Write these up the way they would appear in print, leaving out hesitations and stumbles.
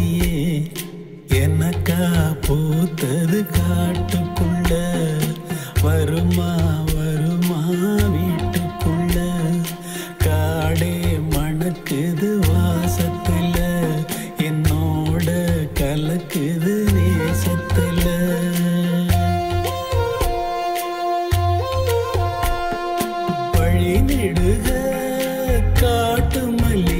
ராசாத்தியே எனக்கா பூத்தது காட்டுக்குள்ள வருமா வருமா வீட்டுக்குள்ள காடே மணக்குது வாசத்துல என்னோட கலக்குது நேசத்துல வழி நெடுக காட்டு மல்லி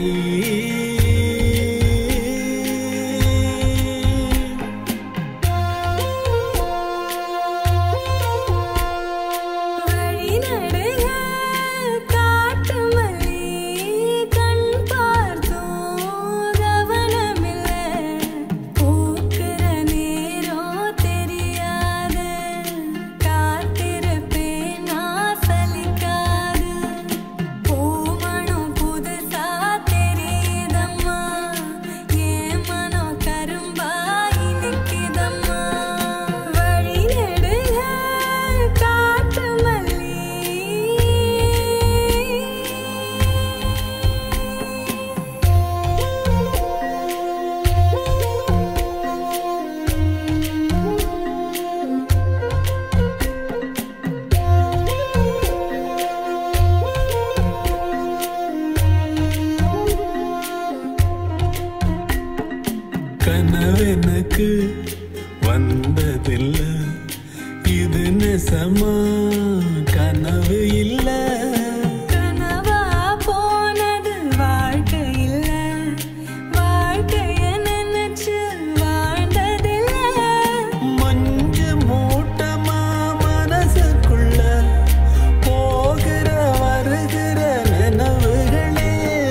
கனவெனக்கு வந்ததில்ல இது நெசமா கனவு இல்ல கனவா போனது வாழ்க்கை இல்ல வாழ்க்கைய நினைச்சு வாழ்ந்ததில்ல மஞ்சு மூட்டமா மனசுக்குள்ள போகிற வருகிற நினைவுகளே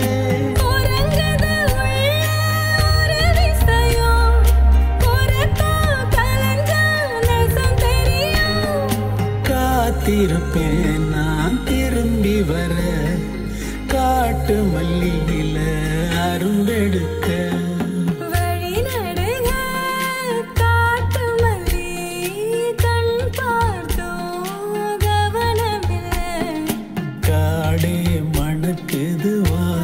காத்திருப்பேன் நான் திரும்பி வர காட்டு மல்லியில அரும்பெடுக்க வழி நடுக காட்டு மல்லி கண் பார்த்தோம் கவனமில்லை காடே மணக்குது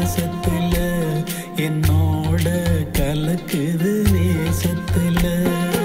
வாசத்துல என்னோட கலக்குது நேசத்துல